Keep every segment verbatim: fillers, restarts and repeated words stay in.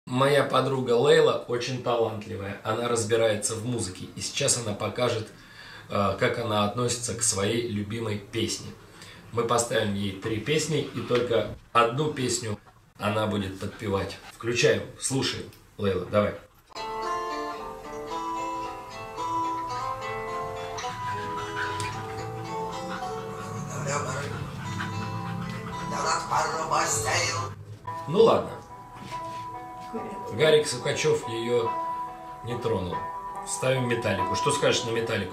Моя подруга Лейла очень талантливая, она разбирается в музыке, и сейчас она покажет, как она относится к своей любимой песне. Мы поставим ей три песни, и только одну песню она будет подпевать. Включаем, слушаем. Лейла, давай. Ну ладно. Гарик Сукачев ее не тронул. Ставим Металлику. Что скажешь на Металлику?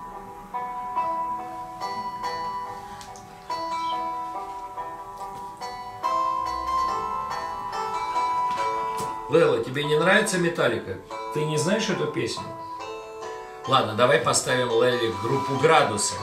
Лейла, тебе не нравится Металлика? Ты не знаешь эту песню? Ладно, давай поставим Лейле группу «Градусы».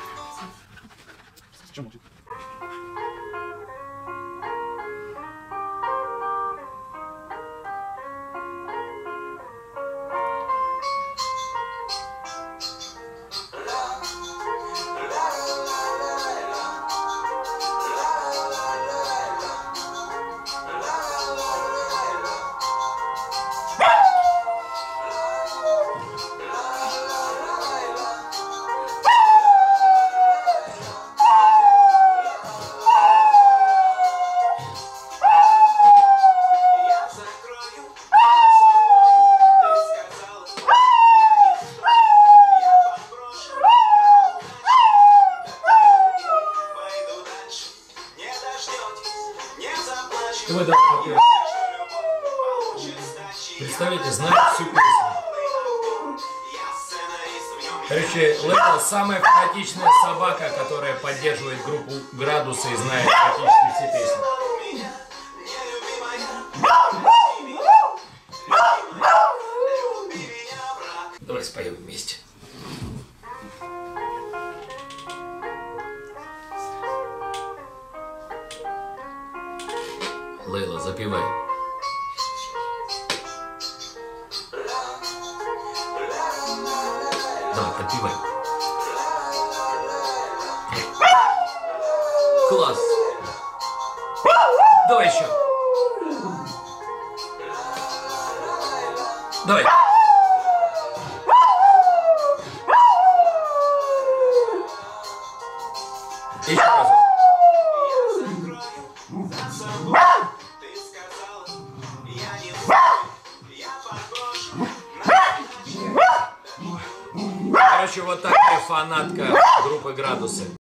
Вы давайте. Представляете, знает всю песню. Короче, Лейла самая фанатичная собака, которая поддерживает группу «Градусы» и знает практически все песни. Давай споем вместе. Лейла, запевай. Давай, подпевай. Класс. Давай еще. Давай. Еще раз. Короче, вот такая фанатка группы «Градусы».